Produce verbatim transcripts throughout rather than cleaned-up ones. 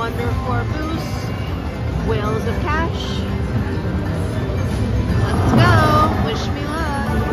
Wonder four boost. Whales of cash. Let's go. Wish me luck.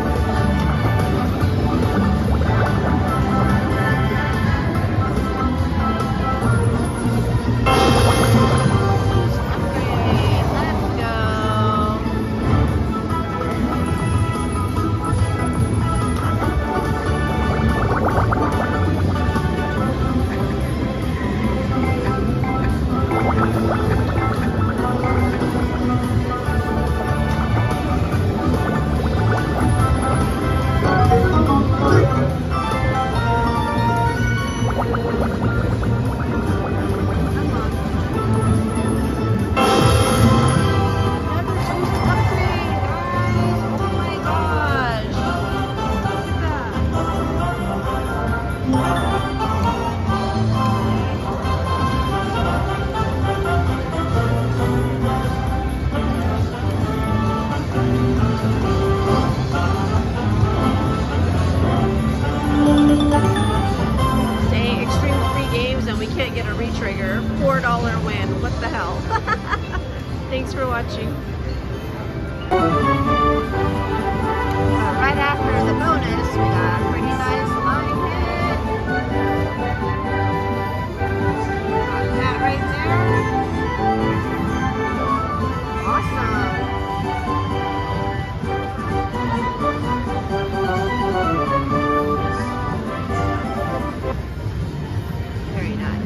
four dollar win. What the hell? Thanks for watching. Uh, right after the bonus, we got a pretty nice line hit. Got that right there. Awesome. Very nice.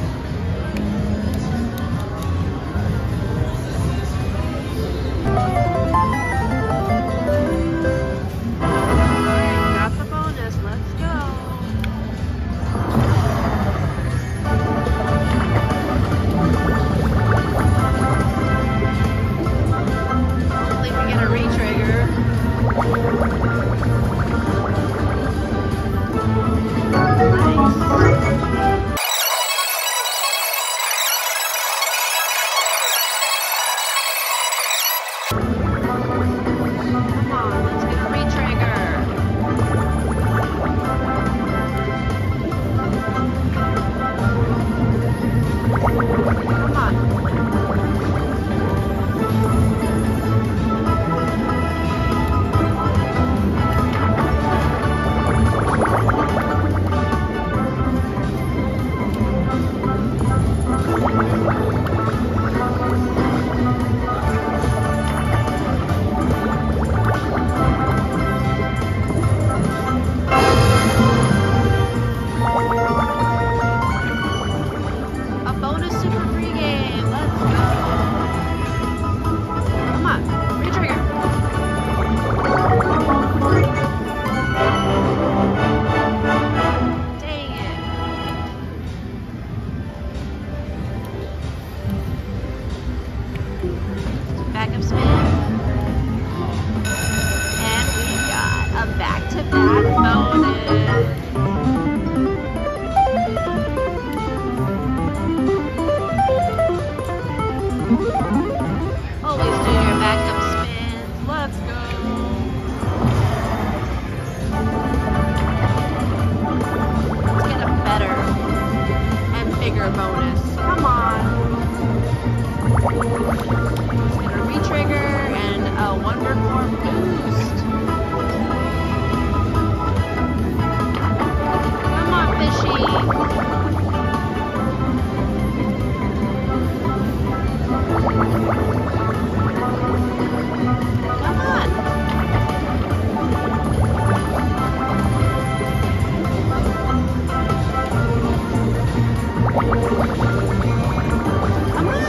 Backup spin. And we got a back-to-back bonus. Always do your backup spins. Let's go. Let's get a better and bigger bonus. Come on. Let's get a re-trigger and a Wonder four boost. Come on, fishy. Come on. Come on.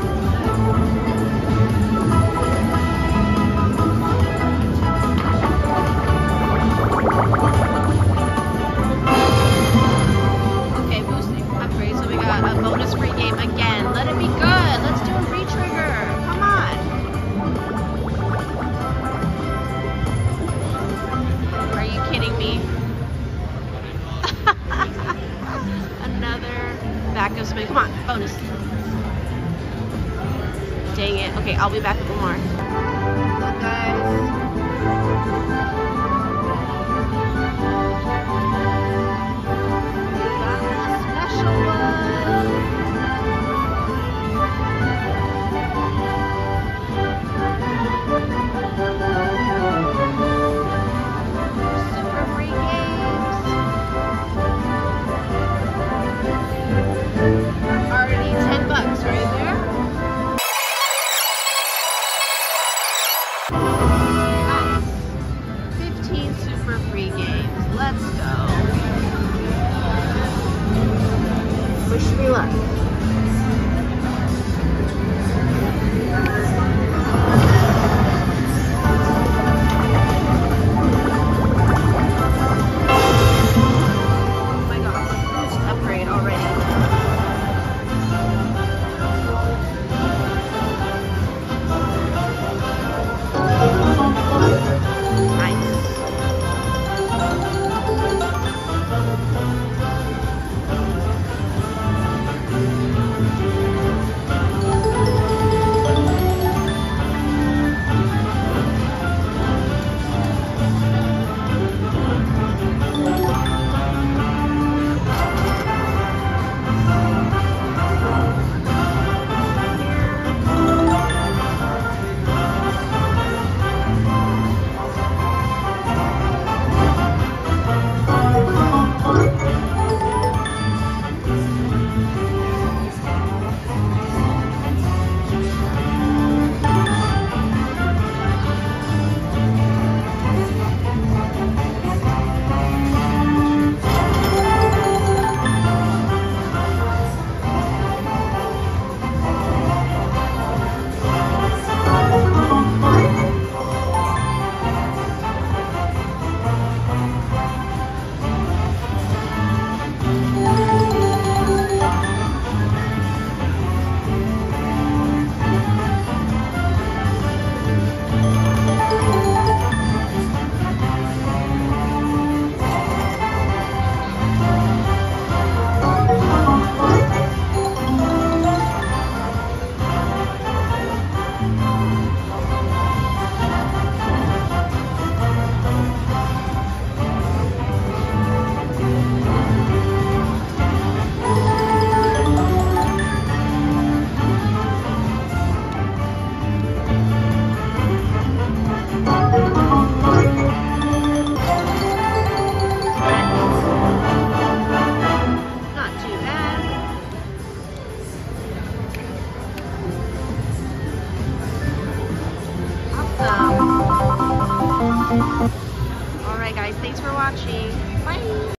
Okay, boosting. Upgrade. So we got a bonus free game again. Let it be good. Let's do a re-trigger. Come on. Are you kidding me? Another backup spin. Come on, bonus. Dang it. Okay, I'll be back with more. Look, guys. We got a special one. Wish me luck.